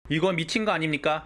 이거 미친 거 아닙니까?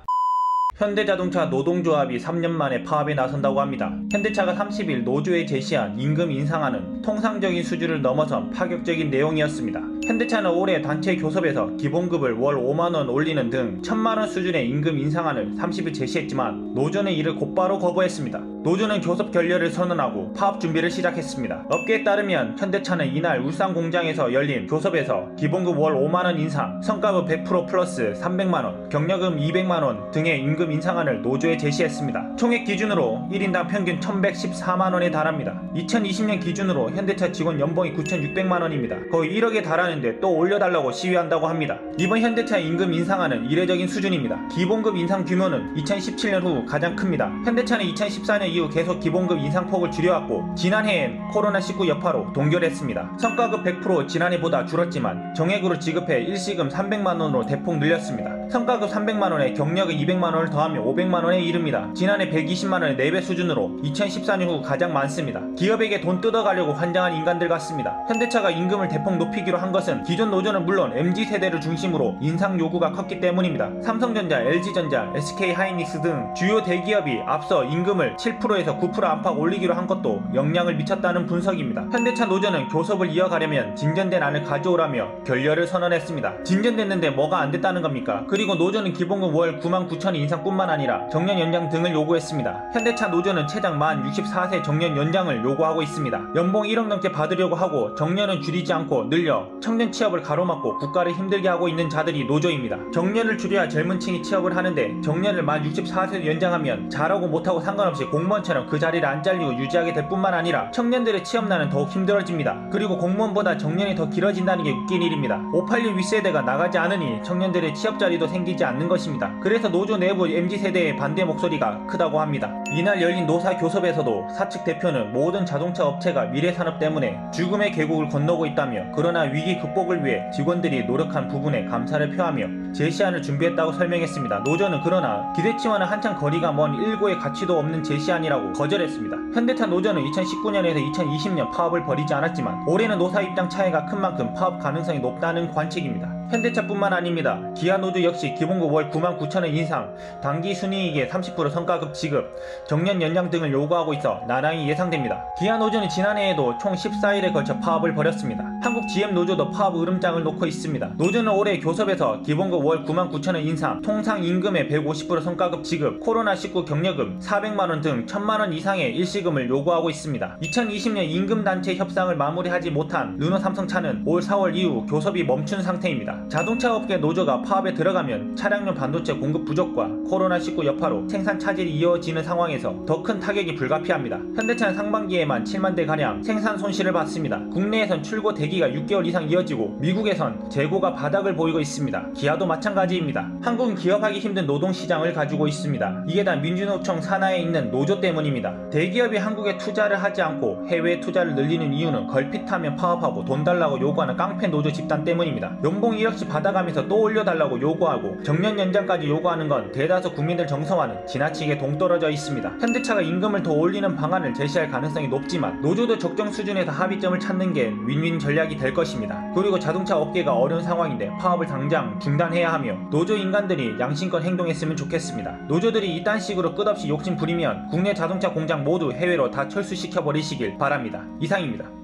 현대자동차 노동조합이 3년 만에 파업에 나선다고 합니다. 현대차가 30일 노조에 제시한 임금 인상안은 통상적인 수준을 넘어선 파격적인 내용이었습니다. 현대차는 올해 단체 교섭에서 기본급을 월 5만원 올리는 등 1000만원 수준의 임금 인상안을 30일 제시했지만 노조는 이를 곧바로 거부했습니다. 노조는 교섭 결렬을 선언하고 파업 준비를 시작했습니다. 업계에 따르면 현대차는 이날 울산 공장에서 열린 교섭에서 기본급 월 5만원 인상, 성과급 100% 플러스 300만원, 경력금 200만원 등의 임금 인상안을 노조에 제시했습니다. 총액 기준으로 1인당 평균 1114만원에 달합니다. 2020년 기준으로 현대차 직원 연봉이 9600만원입니다. 거의 1억에 달하는데 또 올려달라고 시위한다고 합니다. 이번 현대차 임금 인상안은 이례적인 수준입니다. 기본급 인상 규모는 2017년 후 가장 큽니다. 현대차는 2014년 이후 계속 기본급 인상폭을 줄여왔고 지난해엔 코로나19 여파로 동결했습니다. 성과급 100% 지난해보다 줄었지만 정액으로 지급해 일시금 300만원으로 대폭 늘렸습니다. 성과급 300만원에 경력의 200만원을 더하면 500만원에 이릅니다. 지난해 120만원의 4배 수준으로 2014년 후 가장 많습니다. 기업에게 돈 뜯어가려고 환장한 인간들 같습니다. 현대차가 임금을 대폭 높이기로 한 것은 기존 노조는 물론 MZ세대를 중심으로 인상 요구가 컸기 때문입니다. 삼성전자, LG전자, SK하이닉스 등 주요 대기업이 앞서 임금을 7%에서 9% 안팎 올리기로 한 것도 영향을 미쳤다는 분석입니다. 현대차 노조는 교섭을 이어가려면 진전된 안을 가져오라며 결렬을 선언했습니다. 진전됐는데 뭐가 안 됐다는 겁니까? 그리고 노조는 기본급 월 99,000원 인상뿐만 아니라 정년 연장 등을 요구했습니다. 현대차 노조는 최장 만 64세 정년 연장을 요구하고 있습니다. 연봉 1억 넘게 받으려고 하고 정년은 줄이지 않고 늘려 청년 취업을 가로막고 국가를 힘들게 하고 있는 자들이 노조입니다. 정년을 줄여야 젊은 층이 취업을 하는데 정년을 만 64세로 연장하면 잘하고 못하고 상관없이 공무원처럼 그 자리를 안 잘리고 유지하게 될 뿐만 아니라 청년들의 취업난은 더욱 힘들어집니다. 그리고 공무원보다 정년이 더 길어진다는 게 웃긴 일입니다. 586 윗세대가 나가지 않으니 청년들의 취업 자리도 생기지 않는 것입니다. 그래서 노조 내부 MZ세대의 반대 목소리가 크다고 합니다. 이날 열린 노사 교섭에서도 사측 대표는 모든 자동차 업체가 미래산업 때문에 죽음의 계곡을 건너고 있다며 그러나 위기 극복을 위해 직원들이 노력한 부분에 감사를 표하며 제시안을 준비했다고 설명했습니다. 노조는 그러나 기대치와는 한참 거리가 먼 일고의 가치도 없는 제시안이라고 거절했습니다. 현대차 노조는 2019년에서 2020년 파업을 벌이지 않았지만 올해는 노사 입장 차이가 큰 만큼 파업 가능성이 높다는 관측입니다. 현대차뿐만 아닙니다. 기아노조 역시 기본급 월 99,000원 인상, 단기 순이익의 30% 성과급 지급, 정년 연장 등을 요구하고 있어 난항이 예상됩니다. 기아노조는 지난해에도 총 14일에 걸쳐 파업을 벌였습니다. 한국 GM노조도 파업 으름장을 놓고 있습니다. 노조는 올해 교섭에서 기본급 월 99,000원 인상, 통상 임금의 150% 성과급 지급, 코로나19 경력금 400만원 등 1000만원 이상의 일시금을 요구하고 있습니다. 2020년 임금단체 협상을 마무리하지 못한 르노삼성차는 올 4월 이후 교섭이 멈춘 상태입니다. 자동차업계 노조가 파업에 들어가면 차량용 반도체 공급 부족과 코로나19 여파로 생산 차질이 이어지는 상황에서 더 큰 타격이 불가피합니다. 현대차는 상반기에만 7만 대가량 생산 손실을 봤습니다. 국내에선 출고 대기가 6개월 이상 이어지고 미국에선 재고가 바닥을 보이고 있습니다. 기아도 마찬가지입니다. 한국은 기업하기 힘든 노동시장을 가지고 있습니다. 이게 다 민주노총 산하에 있는 노조 때문입니다. 대기업이 한국에 투자를 하지 않고 해외 투자를 늘리는 이유는 걸핏하면 파업하고 돈 달라고 요구하는 깡패 노조 집단 때문입니다. 연봉 1억씩 받아가면서 또 올려달라고 요구하고 정년 연장까지 요구하는 건 대다수 국민들 정서와는 지나치게 동떨어져 있습니다. 현대차가 임금을 더 올리는 방안을 제시할 가능성이 높지만 노조도 적정 수준에서 합의점을 찾는 게 윈윈 전략이 될 것입니다. 그리고 자동차 업계가 어려운 상황인데 파업을 당장 중단해야 하며 노조 인간들이 양심껏 행동했으면 좋겠습니다. 노조들이 이딴 식으로 끝없이 욕심 부리면 국내 자동차 공장 모두 해외로 다 철수시켜버리시길 바랍니다. 이상입니다.